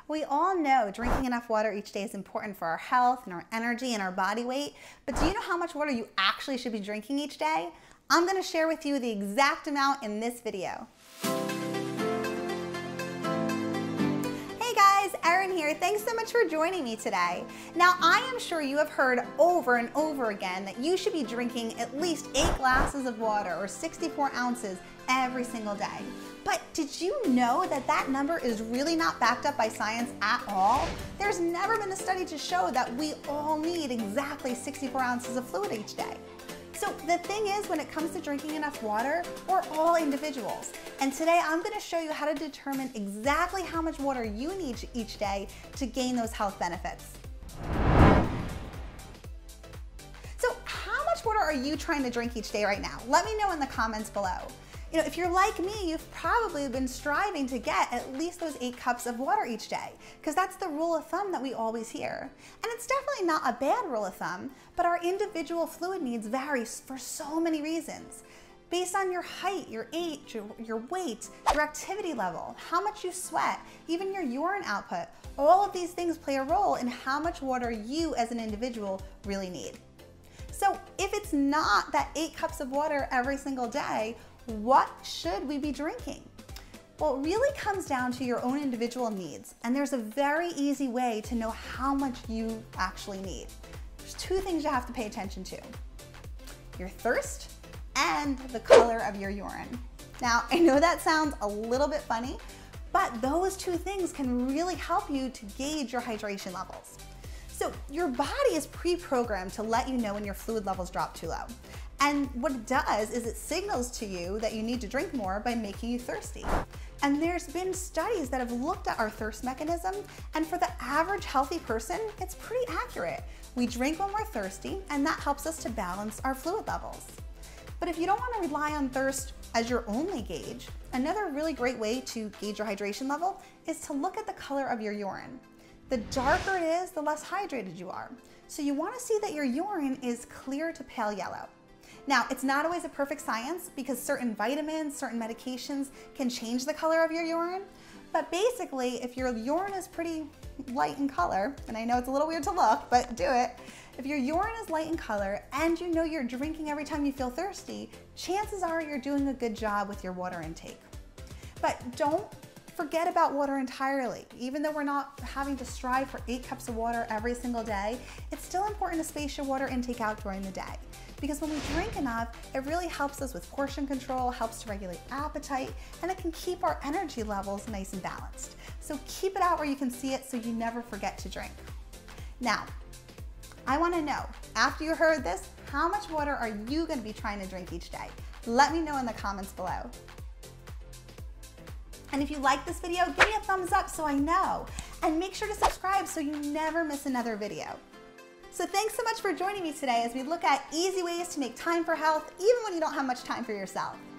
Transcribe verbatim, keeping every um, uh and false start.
We all know drinking enough water each day is important for our health and our energy and our body weight, but do you know how much water you actually should be drinking each day? I'm going to share with you the exact amount in this video. Hey guys, Erin here. Thanks so much for joining me today. Now, I am sure you have heard over and over again that you should be drinking at least eight glasses of water or sixty-four ounces every single day. But did you know that that number is really not backed up by science at all? There's never been a study to show that we all need exactly sixty-four ounces of fluid each day. So the thing is, when it comes to drinking enough water, we're all individuals. And today I'm going to show you how to determine exactly how much water you need each day to gain those health benefits. So how much water are you trying to drink each day right now? Let me know in the comments below. You know, if you're like me, you've probably been striving to get at least those eight cups of water each day, because that's the rule of thumb that we always hear. And it's definitely not a bad rule of thumb, but our individual fluid needs vary for so many reasons. Based on your height, your age, your, your weight, your activity level, how much you sweat, even your urine output, all of these things play a role in how much water you as an individual really need. So if it's not that eight cups of water every single day, what should we be drinking? Well, it really comes down to your own individual needs, and there's a very easy way to know how much you actually need. There's two things you have to pay attention to: your thirst and the color of your urine. Now, I know that sounds a little bit funny, but those two things can really help you to gauge your hydration levels. So your body is pre-programmed to let you know when your fluid levels drop too low. And what it does is it signals to you that you need to drink more by making you thirsty. And there's been studies that have looked at our thirst mechanism, and for the average healthy person, it's pretty accurate. We drink when we're thirsty, and that helps us to balance our fluid levels. But if you don't want to rely on thirst as your only gauge, another really great way to gauge your hydration level is to look at the color of your urine. The darker it is, the less hydrated you are. So you want to see that your urine is clear to pale yellow. Now, it's not always a perfect science because certain vitamins, certain medications can change the color of your urine. But basically, if your urine is pretty light in color, and I know it's a little weird to look, but do it. If your urine is light in color and you know you're drinking every time you feel thirsty, chances are you're doing a good job with your water intake. But don't forget about water entirely. Even though we're not having to strive for eight cups of water every single day, it's still important to space your water intake out during the day. Because when we drink enough, it really helps us with portion control, helps to regulate appetite, and it can keep our energy levels nice and balanced. So keep it out where you can see it so you never forget to drink. Now, I want to know, after you heard this, how much water are you going to be trying to drink each day? Let me know in the comments below. And if you like this video, give me a thumbs up so I know. And make sure to subscribe so you never miss another video. So thanks so much for joining me today as we look at easy ways to make time for health, even when you don't have much time for yourself.